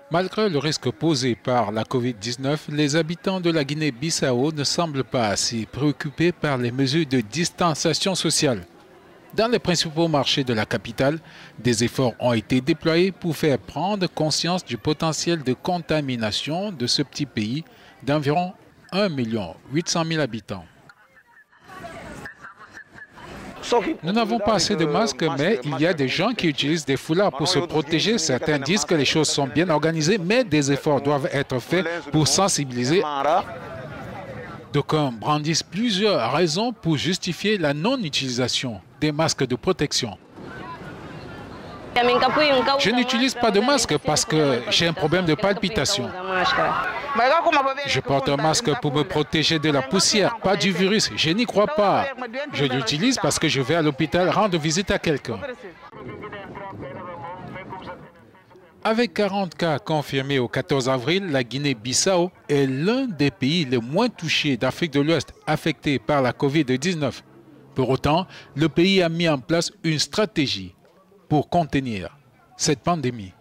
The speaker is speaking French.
Malgré le risque posé par la Covid-19, les habitants de la Guinée-Bissau ne semblent pas assez préoccupés par les mesures de distanciation sociale. Dans les principaux marchés de la capitale, des efforts ont été déployés pour faire prendre conscience du potentiel de contamination de ce petit pays d'environ 1 800 000 habitants. Nous n'avons pas assez de masques, mais il y a des gens qui utilisent des foulards pour se protéger. Certains disent que les choses sont bien organisées, mais des efforts doivent être faits pour sensibiliser. D'aucuns brandissent plusieurs raisons pour justifier la non-utilisation des masques de protection. Je n'utilise pas de masque parce que j'ai un problème de palpitation. Je porte un masque pour me protéger de la poussière, pas du virus. Je n'y crois pas. Je l'utilise parce que je vais à l'hôpital rendre visite à quelqu'un. Avec 40 cas confirmés au 14 avril, la Guinée-Bissau est l'un des pays les moins touchés d'Afrique de l'Ouest affectés par la Covid-19. Pour autant, le pays a mis en place une stratégie pour contenir cette pandémie.